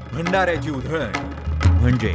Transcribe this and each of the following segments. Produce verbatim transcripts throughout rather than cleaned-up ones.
भंडाऱ्याची उधळण म्हणजे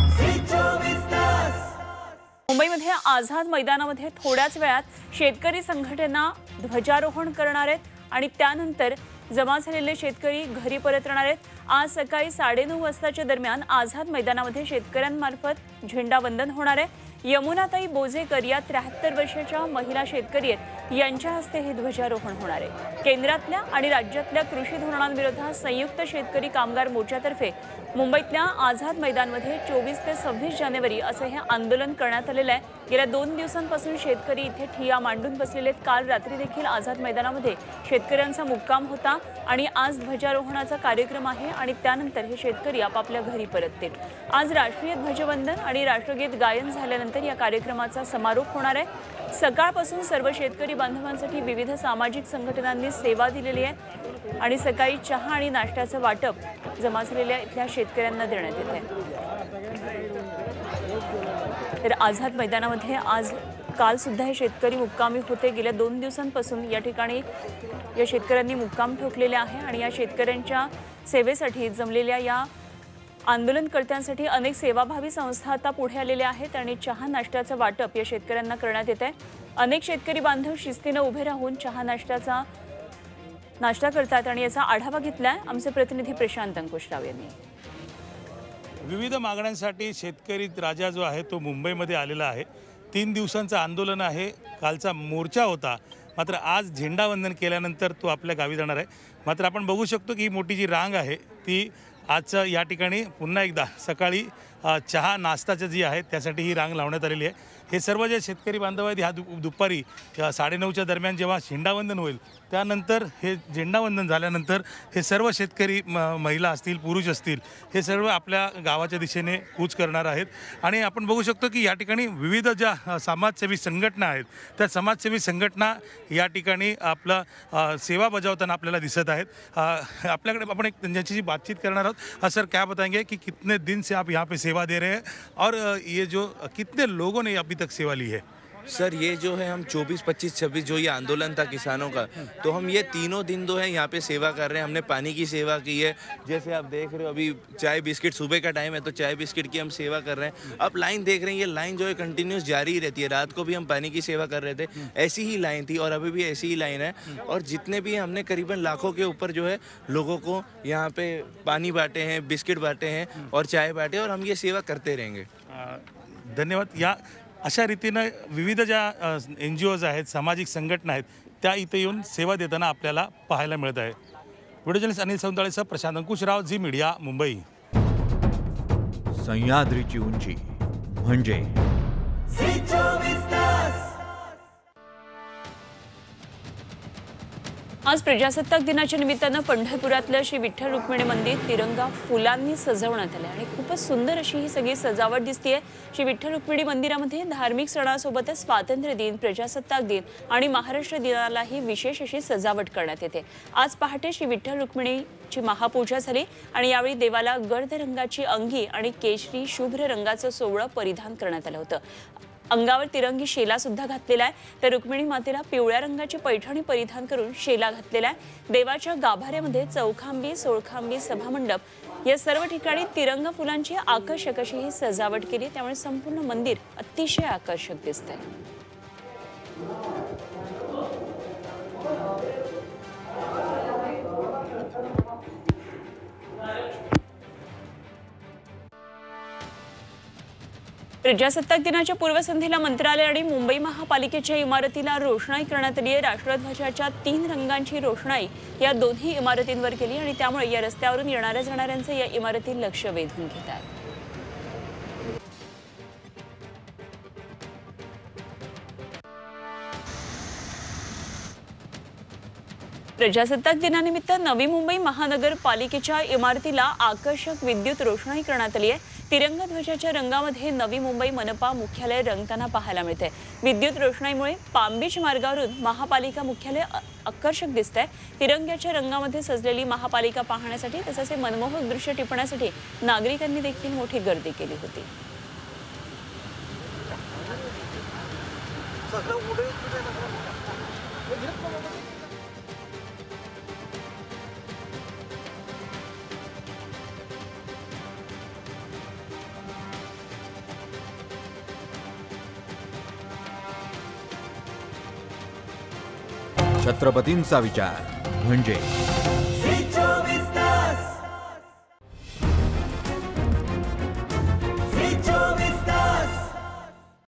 मुंबईमध्ये आझाद मैदानामध्ये थोड्याच वेळात शेतकरी संघटना ध्वजारोहण करणार आहेत आणि त्यानंतर जमा झालेले शेतकरी घरी परतणार आहेत। आज सकाळी साडेनऊ वाजताच्या दरम्यान आझाद मैदानामध्ये शेतकऱ्यांमार्फत झेंडावंदन होणार आहे। यमुनाताई बोजेकर या त्र्याहत्तर वर्षाच्या महिला शेतकरी आहेत, यांच्या हस्ते हे ध्वजारोहण होणार आहे। केंद्रातल्या आणि राज्यातल्या कृषी धोरणांविरोधात संयुक्त शेतकरी कामगार मोर्चातर्फे मुंबईतल्या आझाद मैदानामध्ये चोवीस ते सव्वीस जानेवारी असे हे आंदोलन करण्यात आलेले आहे। गेल्या दोन दिवसांपासून शेतकरी इथे ठिय्या मांडून बसलेले आहेत। काल रात्री देखील आझाद मैदानामध्ये शेतकऱ्यांचा मुक्काम होता आणि आज ध्वजारोहणाचा कार्यक्रम आहे आणि त्यानंतर हे शेतकरी आपापल्या घरी परततील। आज राष्ट्रीय ध्वजवंदन आणि राष्ट्रगीत गायन झाल्यानंतर या कार्यक्रमाचा समारोप होणार आहे। सकाळपासून सर्व शेतकरी बांधवांसाठी विविध सामाजिक संघटनांनी सेवा दिलेली आहे आणि सकाळी चहा आणि नाश्त्याचं वाटप जमा झालेल्या इथल्या शेतकऱ्यांना देण्यात येत आहे। तर आझाद मैदानामध्ये आज काल सुद्धा हे शेतकरी मुक्कामी होते। गेल्या दोन दिवसांपासून या ठिकाणी या शेतकऱ्यांनी मुक्काम ठोकलेले आहे आणि या शेतकऱ्यांच्या सेवेसाठी जमलेल्या या आंदोलनकर्त्यांसाठी अनेक सेवाभावी संस्था आता पुढे आलेल्या आहेत आणि चहा नाश्त्याचं वाटप या शेतकऱ्यांना करण्यात येत आहे। अनेक शेतकरी बांधव शिस्तीने उभे राहून चहा नाश्त्याचा नाश्ता करतात आणि याचा आढावा घेतलाय आमचे प्रतिनिधी प्रशांत अंकुशराव यांनी। विविध मागण्यांसाठी शेतकरी राजा जो आहे तो मुंबईमध्ये आलेला आहे। तीन दिवसांचं आंदोलन आहे। कालचा मोर्चा होता, मात्र आज झेंडावंदन केल्यानंतर तो आपल्या गावी जाणार आहे। मात्र आपण बघू शकतो की ही मोठी जी रांग आहे ती आजचं या ठिकाणी पुन्हा एकदा सकाळी चहा नाश्ताचं जी आहे त्यासाठी ही रांग लावण्यात आलेली आहे। हे सर्व जे शेतकरी बांधव आहेत ह्या दु दुपारी साडेनऊच्या दरम्यान जेव्हा झेंडावंदन होईल त्यानंतर हे झेंडावंदन झाल्यानंतर हे सर्व शेतकरी म महिला असतील पुरुष असतील हे सर्व आपल्या गावाच्या दिशेने कूच करणार आहेत। आणि आपण बघू शकतो की या ठिकाणी विविध ज्या समाजसेवी संघटना आहेत त्या समाजसेवी संघटना या ठिकाणी आपला सेवा बजावताना आपल्याला दिसत आहेत। आपल्याकडे आपण एक त्यांच्याशी बातचीत करणार आहोत। सर, क्या बताएंगे कि कितने दिन से आप यहाँ पे सेवा दे रहे हैं और ये जो कितने लोगों ने अभी तक सेवा ली है? सर, ये जो है हम चौबीस, पच्चीस, छब्बीस जो ये आंदोलन था किसानों का, तो हम ये तीनों दिन जो है यहाँ पे सेवा कर रहे हैं। हमने पानी की सेवा की है, जैसे आप देख रहे हो अभी चाय बिस्किट सुबह का टाइम है तो चाय बिस्किट की हम सेवा कर रहे हैं। आप लाइन देख रहे हैं, ये लाइन जो है कंटिन्यूस जारी रहती है। रात को भी हम पानी की सेवा कर रहे थे, ऐसी ही लाइन थी और अभी भी ऐसी ही लाइन है। और जितने भी हमने करीबन लाखों के ऊपर जो है लोगों को यहाँ पे पानी बांटे हैं, बिस्किट बांटे हैं और चाय बांटे, और हम ये सेवा करते रहेंगे। धन्यवाद। या अशा रीतीनं विविध ज्या एन जी ओज आहेत, सामाजिक संघटना आहेत, त्या इथे येऊन सेवा देताना आपल्याला पाहायला मिळत आहे। व्हिडिओ जर्नलिस्ट अनिल सौंदाळेसह प्रशांत अंकुशराव, झी मीडिया, मुंबई। सह्याद्रीची उंची म्हणजे आज प्रजासत्ताक दिनाच्या निमित्तानं पंढरपुरातलं श्री विठ्ठल रुक्मिणी मंदिर तिरंगा फुलांनी सजवण्यात आलं आणि खूपच सुंदर अशी ही सगळी सजावट दिसतेय। श्री विठ्ठल रुक्मिणी मंदिरामध्ये धार्मिक सणासोबतच स्वातंत्र्य दिन, प्रजासत्ताक दिन आणि महाराष्ट्र दिनालाही विशेष अशी सजावट करण्यात येते। आज पहाटे श्री विठ्ठल रुक्मिणीची महापूजा झाली आणि यावेळी देवाला गर्द रंगाची अंगी आणि केशरी शुभ्र रंगाचं सोवळं परिधान करण्यात आलं होतं। अंगावर तिरंगी शेला सुद्धा घातलेला आहे, तर रुक्मिणी मातेला पिवळ्या रंगाची पैठणी परिधान करून शेला घातलेला आहे। देवाच्या गाभाऱ्यामध्ये चौखांबी, सोळखांबी, सभामंडप या सर्व ठिकाणी तिरंगा फुलांची आकर्षक अशी ही सजावट केली, त्यामुळे संपूर्ण मंदिर अतिशय आकर्षक दिसतंय। प्रजासत्ताक दिनाच्या पूर्वसंध्येला मंत्रालय आणि मुंबई महापालिकेच्या इमारतीला रोषणाई करण्यात आली आहे। राष्ट्रध्वजाच्या तीन रंगांची रोषणाई या दोन्ही इमारतींवर केली आणि त्यामुळे या रस्त्यावरून येणाऱ्या जाणाऱ्यांचे या इमारती लक्ष वेधून घेत आहेत। प्रजासत्ताक दिनानिमित्त नवी मुंबई महानगरपालिकेच्या इमारतीला आकर्षक विद्युत रोषणाई करण्यात आली आहे। तिरंगा ध्वजाच्या रंगामध्ये नवी मुंबई मनपा मुख्यालय रंगताना पाहायला मिळते। विद्युत रोषणाईमुळे पाम बीच मार्गावरून महापालिका मुख्यालय आकर्षक दिसतंय। तिरंग्याच्या रंगामध्ये सजलेली महापालिका पाहण्यासाठी तसेच मनमोहक दृश्य टिपण्यासाठी नागरिकांनी देखील मोठी गर्दी केली होती। छत्रपतींचा विचार म्हणजे